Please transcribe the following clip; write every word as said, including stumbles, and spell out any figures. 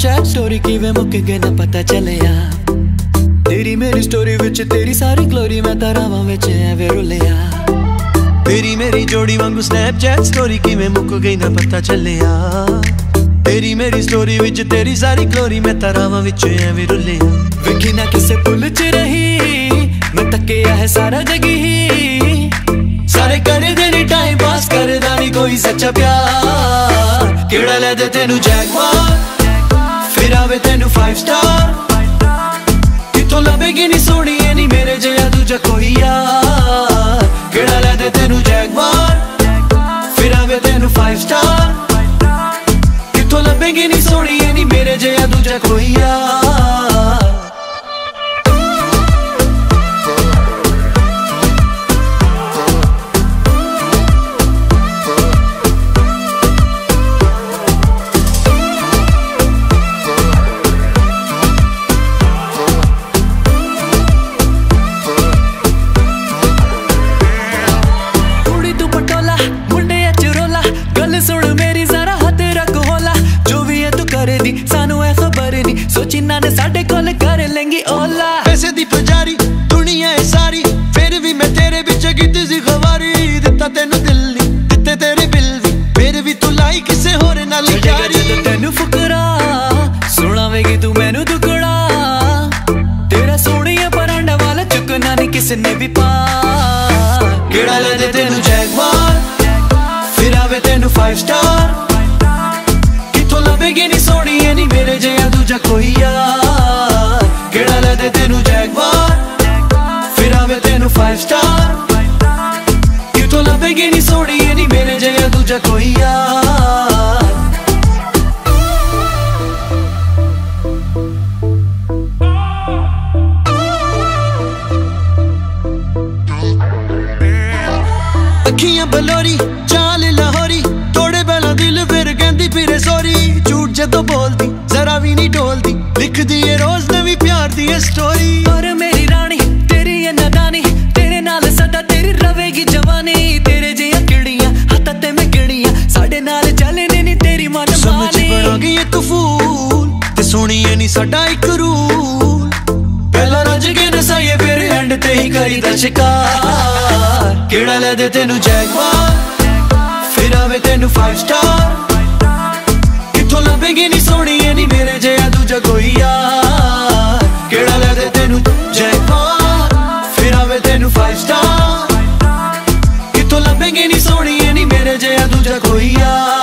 Snapchat story किवें मुक गए ना पता चलिया। तेरी मेरी स्टोरी विच तेरी सारी ग्लोरी मैं तारावां विच एवें रुलिया। तेरी मेरी जोड़ी वांगू स्नैपचैट स्टोरी किवें मुक गई ना पता चलिया। तेरी मेरी स्टोरी विच तेरी सारी ग्लोरी मैं तारावां विच एवें रुलिया। वेखी ना किसे पुल च रही मैं तकिया है सारा जग ही। सारे करे दे नी टाइम पास करदा नी कोई सच्चा प्यार। केड़ा ले दे तेनू जैगवार फिर आवे तेनू फाइव स्टार। किथों लभेगी नी सोहणी नी मेरे जिहा दूजा कोई यार। केड़ा ले दे तेनू जैगवार फिर आवे तेनू फाइव स्टार। किथों लभेगी नी सोहणी नी मेरे जिहा दूजा कोई यार। सोचिना ने साडे कोल कर लेंगी ओला। पैसे दी पुजारी दुनिया है सारी फिर भी मैं तेरे बिच कीती सी खवारी। दिता तेनू दिल नी दिते तेरे बिल भी फिर भी तू लाई किसे होर नाल यारी। जदों तेनू फुकरा सुनावेगी तू मैनू दुगड़ा। तेरा सोहणिया परांडा वाला चुकना नहीं किसी ने भी पा। केड़ा ले दे तेनू जैगवार फिर आवे तेनू फाइव स्टार। किथों लभेगी नी सोहणी नी मेरे जिहा दूजा कोई यार। केड़ा ले दे तेनू जैगवार फिर आवे तेनू फाइव स्टार। किथों लभेगी नी सोहणी नी मेरे जिहा दूजा कोई यार। अखियां बलोरी चाल लाहौरी तोड़े पहला दिल फिर कहंदी फिरे सॉरी। झूठ जदों बोलदी जरा भी नहीं डोलदी लिखदी है रोज नवी प्यार दी स्टोरी। और मेरी रानी तेरी ये नादानी तेरे नाल सदा तेरी रवेगी जवानी। तेरे जिहा किड़ियां हत्थां ते मैं गिणियां साडे नाल चलने नी तेरी मन मानी। समझ बना गई एक फूल ते सोहणीए नी साडा इक रूल। पहला रज के नसाइए फिर एंड ते ही करीदा शिकार। केड़ा ले दे तेनू जैगवार फिर आवे तेनू फाइव स्टार। किथों लभेगी नी सोहणी नी मेरे जिहा दूजा कोई यार। केड़ा ले दे तेनू जैगवार फिर आवे तेनू फाइव स्टार। किथों लभेगी नी सोहणी नी मेरे जिहा दूजा कोई यार।